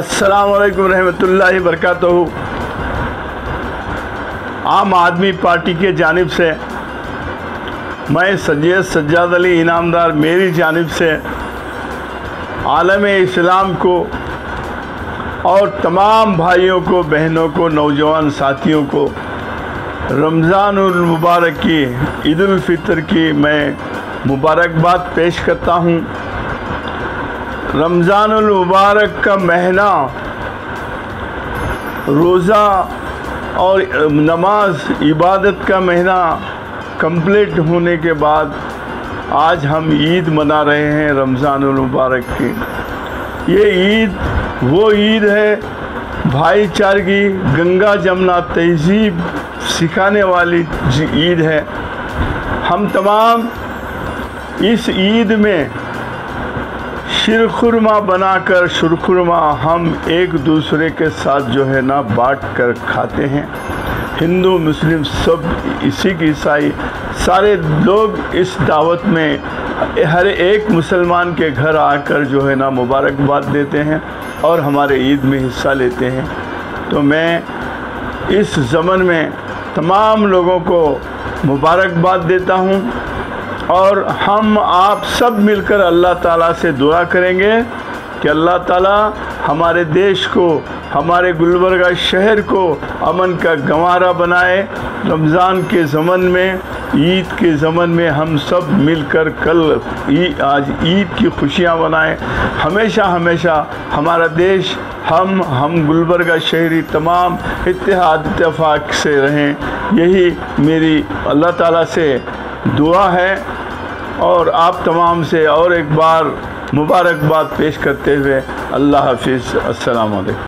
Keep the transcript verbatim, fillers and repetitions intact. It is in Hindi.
अस्सलाम वालेकुम रहमतुल्लाहि बरकातहू। आम आदमी पार्टी के जानिब से मैं सैयद सज्जाद अली इनामदार मेरी जानिब से आलम इस्लाम को और तमाम भाइयों को, बहनों को, नौजवान साथियों को रमज़ानुल मुबारक की, ईद उल फितर की मैं मुबारकबाद पेश करता हूँ। रमज़ानुल मुबारक का महीना रोज़ा और नमाज इबादत का महीना कंप्लीट होने के बाद आज हम ईद मना रहे हैं रमज़ानुल मुबारक की। ये ईद वो ईद है भाईचारगी, गंगा जमुना तहज़ीब सिखाने वाली ईद है। हम तमाम इस ईद में शीरखुरमा बनाकर शुरखुरमा हम एक दूसरे के साथ जो है ना बांट कर खाते हैं। हिंदू मुस्लिम सब, सिख ईसाई सारे लोग इस दावत में हर एक मुसलमान के घर आकर जो है ना मुबारकबाद देते हैं और हमारे ईद में हिस्सा लेते हैं। तो मैं इस ज़मन में तमाम लोगों को मुबारकबाद देता हूँ और हम आप सब मिलकर अल्लाह ताला से दुआ करेंगे कि अल्लाह ताला हमारे देश को, हमारे गुलबर्गा शहर को अमन का गंवारा बनाए। रमज़ान के ज़मन में, ईद के ज़मन में हम सब मिलकर कल ई, आज ईद की खुशियाँ मनाएं। हमेशा हमेशा हमारा देश, हम हम गुलबर्गा शहरी तमाम इत्तेहाद इत्तेफाक से रहें। यही मेरी अल्लाह ताला से दुआ है और आप तमाम से और एक बार मुबारकबाद पेश करते हुए अल्लाह हाफिज़। अस्सलाम वालेकुम।